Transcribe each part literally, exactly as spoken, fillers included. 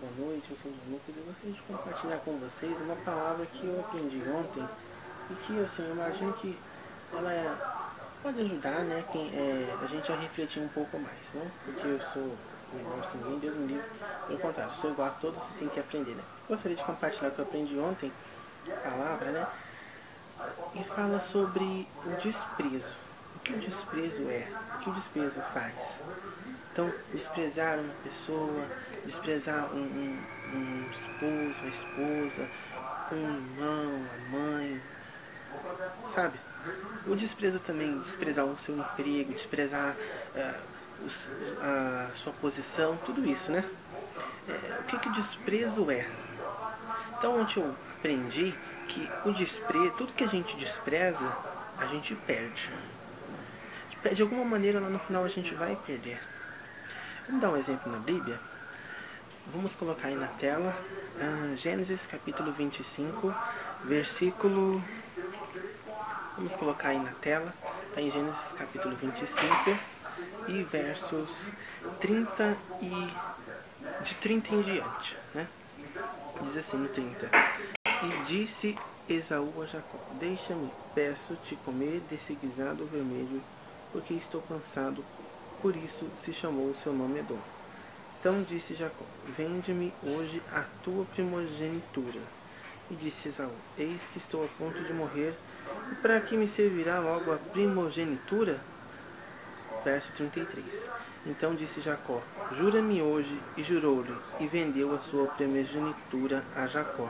boa noite, eu sou o Lucas e eu gostaria de compartilhar com vocês uma palavra que eu aprendi ontem e que, assim, eu imagino que ela é, pode ajudar, né, quem, é, a gente a refletir um pouco mais, não porque eu sou melhor que ninguém, Deus me livre, pelo contrário, sou igual a todos, você tem que aprender, né. Gostaria de compartilhar o que eu aprendi ontem, a palavra, né, e fala sobre o desprezo. O que o desprezo é? O que o desprezo faz? Então, desprezar uma pessoa, desprezar um, um, um esposo, uma esposa, um irmão, a mãe, sabe? O desprezo também, desprezar o seu emprego, desprezar uh, os, a sua posição, tudo isso, né? É, o que, que o desprezo é? Então, ontem eu aprendi que o desprezo, tudo que a gente despreza, a gente perde. De alguma maneira, lá no final, a gente vai perder. Vamos dar um exemplo na Bíblia? Vamos colocar aí na tela uh, Gênesis capítulo vinte e cinco, versículo. Vamos colocar aí na tela, está em Gênesis capítulo vinte e cinco e versos trinta e. de trinta em diante, né? Diz assim no trinta: E disse Esaú a Jacó: Deixa-me, peço-te comer desse guisado vermelho, porque estou cansado. Por isso se chamou o seu nome Edom. Então disse Jacó: Vende-me hoje a tua primogenitura. E disse Esaú: Eis que estou a ponto de morrer, e para que me servirá logo a primogenitura? Verso trinta e três. Então disse Jacó: Jura-me hoje. E jurou-lhe, e vendeu a sua primogenitura a Jacó.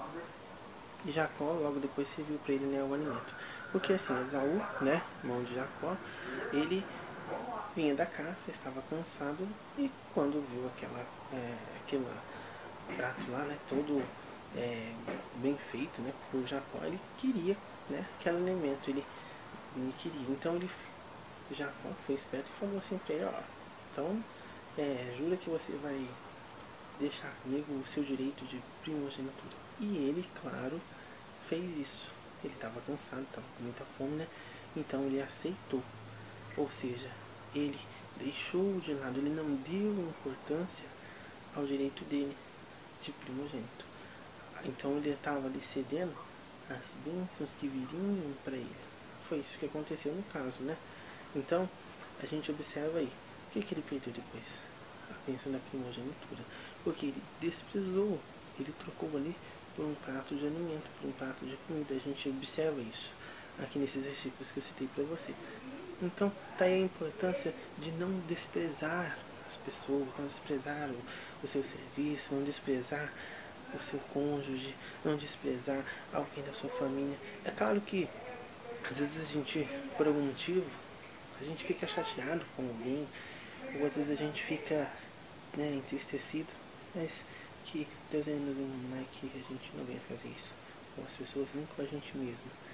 E Jacó logo depois serviu para ele, né, o alimento. Porque assim, Esaú, né, irmão de Jacó, ele vinha da caça, estava cansado, e quando viu aquela, é, aquele prato lá, né, todo é, bem feito, né, por Jacó, ele queria, né, aquele alimento, ele, ele queria. Então ele, Jacó foi esperto e falou assim para ele: ó, então é, jura que você vai deixar comigo o seu direito de primogenitura. E ele, claro, fez isso. Ele estava cansado, estava com muita fome, né? Então ele aceitou. Ou seja, ele deixou de lado, ele não deu importância ao direito dele de primogênito. Então ele estava ali cedendo as bênçãos que viriam para ele. Foi isso que aconteceu no caso, né? Então a gente observa aí, o que, que ele perdeu depois? A bênção da primogenitura. Porque ele desprezou, ele trocou ali por um prato de alimento, por um prato de comida. A gente observa isso aqui nesses versículos que eu citei para você. Então, tá aí a importância de não desprezar as pessoas, não desprezar o, o seu serviço, não desprezar o seu cônjuge, não desprezar alguém da sua família. É claro que, às vezes a gente, por algum motivo, a gente fica chateado com alguém, ou às vezes a gente fica, né, entristecido, mas que Deus ainda nos ilumina que a gente não venha fazer isso com as pessoas, nem com a gente mesmo.